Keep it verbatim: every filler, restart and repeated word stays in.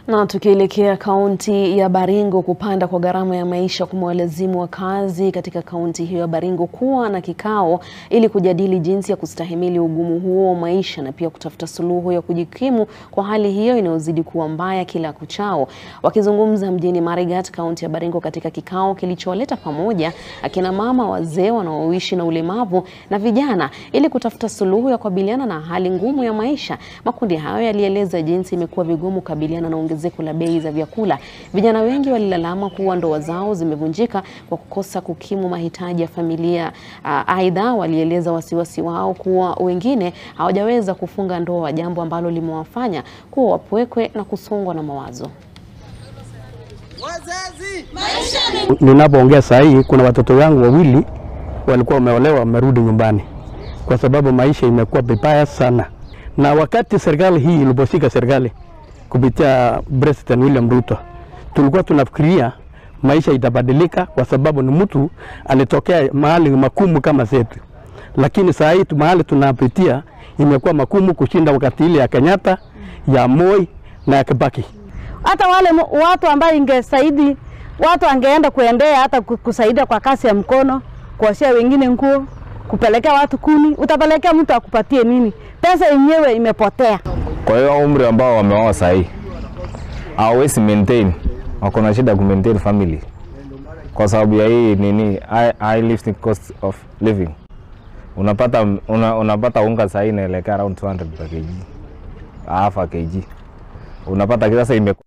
Na tukielekea kaunti ya Baringo, kupanda kwa gharama ya maisha kumewalazimu wakazi katika kaunti hiyo ya Baringo kuwa na kikao ili kujadili jinsi ya kustahimili ugumu huo wa maisha na pia kutafuta suluhu ya kujikimu kwa hali hiyo inayozidi kuwa mbaya kila kuchao. Wakizungumza mjini Marigat, kaunti ya Baringo, katika kikao kilichowaleta pamoja akina mama, wazee wanaoishi na ulemavu na vijana ili kutafuta suluhu ya kukabiliana na hali ngumu ya maisha, makundi hayo yalieleza jinsi imekuwa vigumu kukabiliana na ongezeko la bei za vyakula. Vijana wengi walilalama kuwa ndoa zao zimevunjika kwa kukosa kukimu mahitaji ya familia. Aidha, walieleza wasiwasi wao kuwa wengine hawajaweza kufunga ndoa, jambo ambalo limewafanya kuwa wapwekwe na kusongwa na mawazo. Ninapoongea saa hii kuna watoto wangu wawili walikuwa wameolewa wamerudi nyumbani kwa sababu maisha imekuwa vibaya sana. Na wakati serikali hii iliposhika serikali kupitia President William Ruto, tulikuwa tunafikiria maisha itabadilika kwa sababu ni mtu alitokea mahali makumu kama zetu. Lakini saa hii mahali tunapitia imekuwa makumu kushinda wakati ile ya Kenyatta, ya Moi na ya Kibaki. Hata wale watu ambao ingesaidi watu angeenda kuendea hata kusaidia kwa kazi ya mkono, kuoshia wengine nguo, kupelekea watu kuni, utapelekea mtu akupatie nini? Pesa yenyewe imepotea. Kwa hiyo umri ambao wameoa saa hii hawezi maintain, wako na shida ku maintain family kwa sababu ya hii nini high living cost of living. Unapata una, unapata unga saa hii inaelekea around two hundred per kg, half a kg. Unapata sasa ime